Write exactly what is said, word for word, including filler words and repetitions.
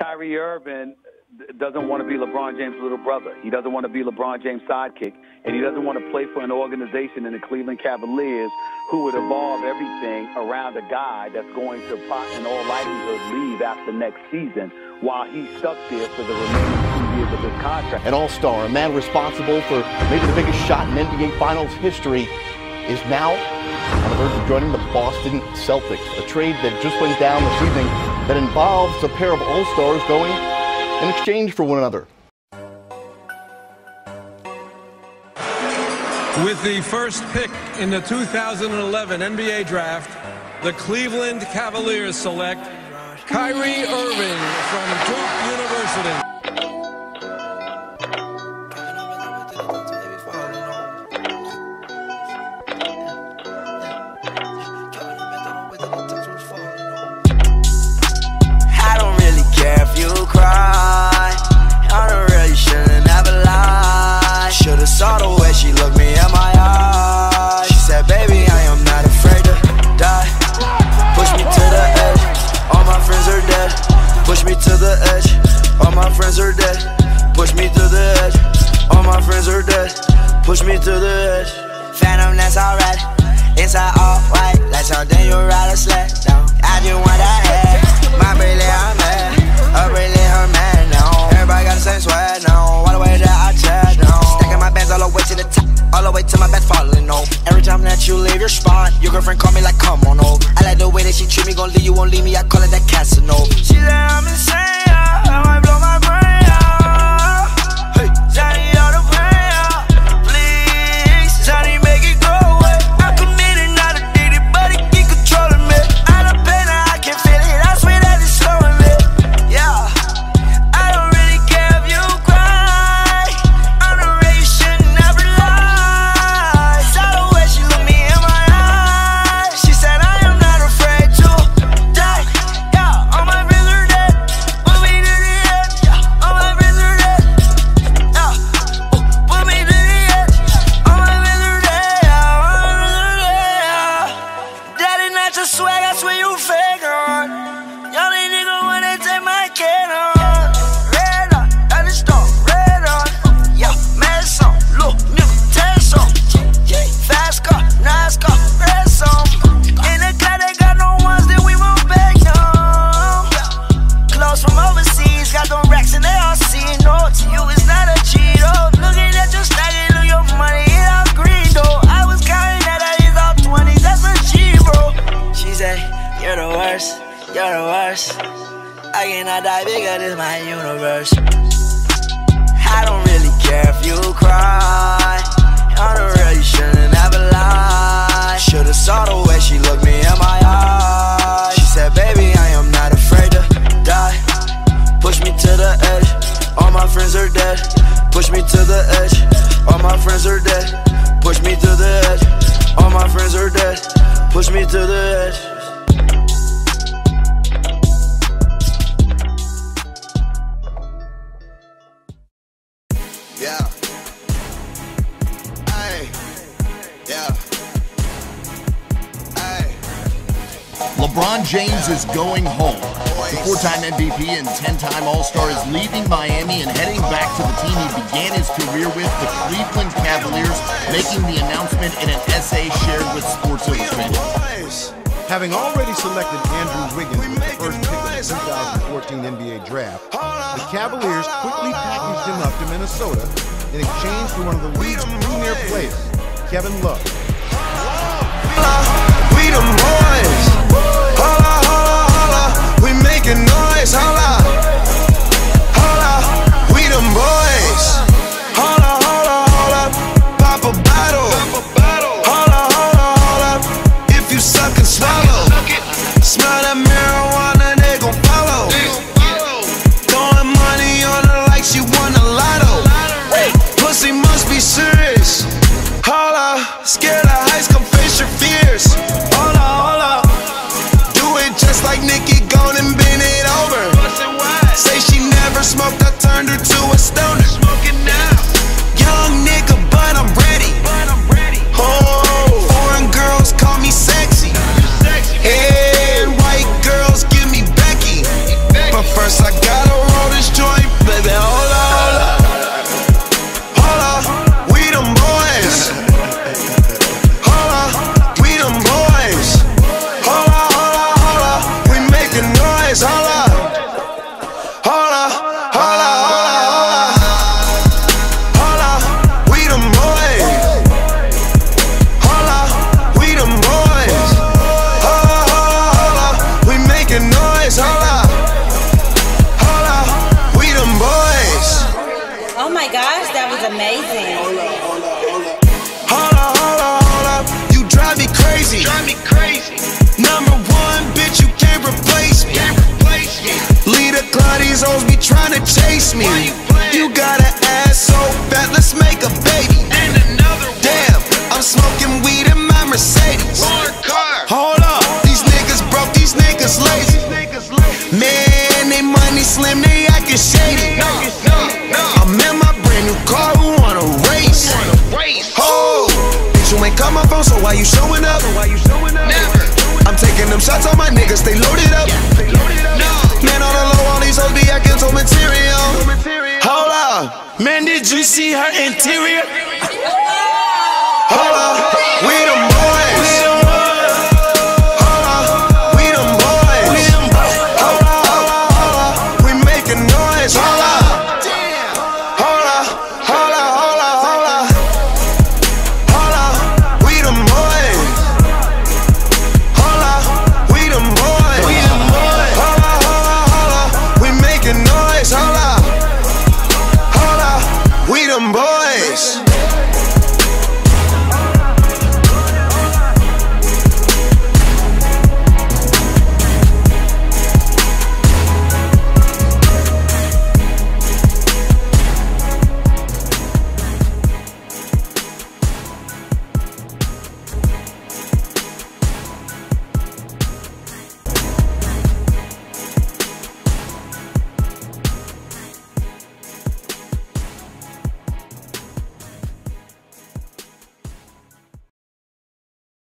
Kyrie Irving doesn't want to be LeBron James' little brother. He doesn't want to be LeBron James' sidekick. And he doesn't want to play for an organization in the Cleveland Cavaliers who would evolve everything around a guy that's going to, in all likelihood, leave after next season while he's stuck there for the remaining two years of his contract. An all-star, a man responsible for maybe the biggest shot in N B A Finals history, is now on the verge of joining the Boston Celtics. A trade that just went down this evening that involves a pair of all-stars going in exchange for one another. With the first pick in the two thousand eleven N B A Draft, the Cleveland Cavaliers select Kyrie Irving from Duke University. I don't really care if you cry. I don't really shouldn't ever lie. Should've saw the way she looked me in my eyes. She said, baby, I am not afraid to die. Push me to the edge, all my friends are dead. Push me to the edge, all my friends are dead. Push me to the edge, all my friends are dead. Push me to the edge. Phantom, that's alright. Inside all white, like something you ride a sled down. I just want that head. My bracelet, I'm mad. Her bracelet, her man now. Everybody got the same swag now. All the way that I chat now. Stacking my bands all the way to the top, all the way to my bed falling over. Every time that you leave your spot, your girlfriend call me like, come on over. I like the way that she treat me, gon' leave you, won't leave me. I call it that Casanova. She said I'm insane, yeah. I might blow my brain out. Hey, Johnny, all the pain out. Please, Johnny, make it go away. I'm committed, not addicted, but it keep controlling me. I done pain, I can feel it. I swear that it's slowing me. Yeah, I don't really care if you cry. I'm the way you should never lie. Saw the way she looked me in my eyes. She said I am not afraid to die. Yeah, all my friends are dead. Put me to the edge. Yeah, all my friends are dead. Yeah, put me to the edge. All my friends are dead. Yeah, all my friends are dead. Yeah. That is not your swag, I swear you fake on. Y'all ain't nigga wanna take my kid on. Red on, that is stone, red on. Yeah, mad song, look, nigga, test on. Fast car, nice car, red song. In the car, they got no ones that we won't back on. Clothes from overseas, got them racks and they all see. No, to you it's not a cheat, oh. Looking at your stack, it look your money, it all green, though. I was counting that I is all twenties, that's a G, bro. She said, you're the worst, you're the worst. I cannot die bigger, this my universe. I don't really care if you cry. I don't really shouldn't ever lie. Should've saw the way she looked me in my eyes. She said, baby, I am not afraid to die. Push me to the edge, all my friends are dead. Push me to the edge, all my friends are dead. Push me to the edge, all my friends are dead. Push me to the edge. Yeah. Hey. Yeah. Hey. LeBron James is going home. The four-time M V P and ten-time All-Star is leaving Miami and heading back to the team he began his career with, the Cleveland Cavaliers, making the announcement in an essay shared with Sports Illustrated. Having already selected Andrew Wiggins with the first pick of the two thousand fourteen N B A Draft, the Cavaliers quickly packaged him up to Minnesota in exchange for one of the league's premier players, Kevin Love. We them boys. Holla, holla, holla. We making noise. Holla, holla. We them boys. Holla, holla, holla. Pop a bottle. Holla, holla, holla. If you suck and swallow, smell that marijuana, they gon' follow. Throwing money on her like she won a lotto. Pussy must be serious. Holla, scared of heights, come face your fears. Holla, holla. Do it just like Nicki, go and bend it over. amazing. Hold up, hold up, hold up. Hold up, hold up, hold up. You drive me crazy. Drive me crazy. Number one, bitch, you can't replace me. Can't replace me. Leader Claude, these hoes be trying to chase me. You, you got an ass so fat, let's make a baby. And another one. Damn, I'm smoking weed in my Mercedes. Car. Hold up, these niggas broke, these niggas lazy. Man, they money slim, they actin' shady. No, no, no. I'm in my brand new car, who wanna race? Oh, bitch, you ain't call my phone, so why you showing up? Never. I'm taking them shots on my niggas, they loaded up. No. Man, on the low, all these hoes be acting so material. Hold up, man, did you see her interior?